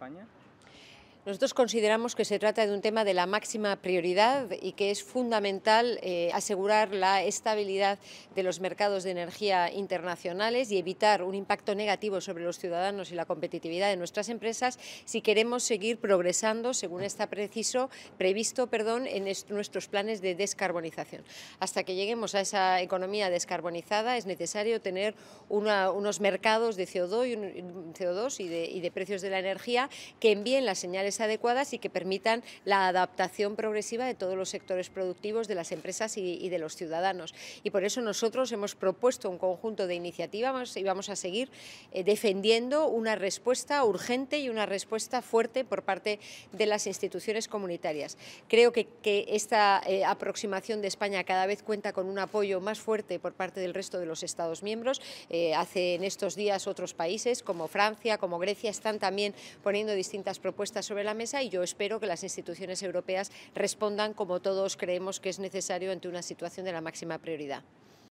España? Nosotros consideramos que se trata de un tema de la máxima prioridad y que es fundamental asegurar la estabilidad de los mercados de energía internacionales y evitar un impacto negativo sobre los ciudadanos y la competitividad de nuestras empresas si queremos seguir progresando según está previsto en nuestros planes de descarbonización. Hasta que lleguemos a esa economía descarbonizada es necesario tener unos mercados de CO2 y de precios de la energía que envíen las señales adecuadas y que permitan la adaptación progresiva de todos los sectores productivos, de las empresas y de los ciudadanos. Y por eso nosotros hemos propuesto un conjunto de iniciativas y vamos a seguir defendiendo una respuesta urgente y una respuesta fuerte por parte de las instituciones comunitarias. Creo que esta aproximación de España cada vez cuenta con un apoyo más fuerte por parte del resto de los Estados miembros. En estos días otros países como Francia, como Grecia, están también poniendo distintas propuestas sobre la mesa y yo espero que las instituciones europeas respondan como todos creemos que es necesario ante una situación de la máxima prioridad.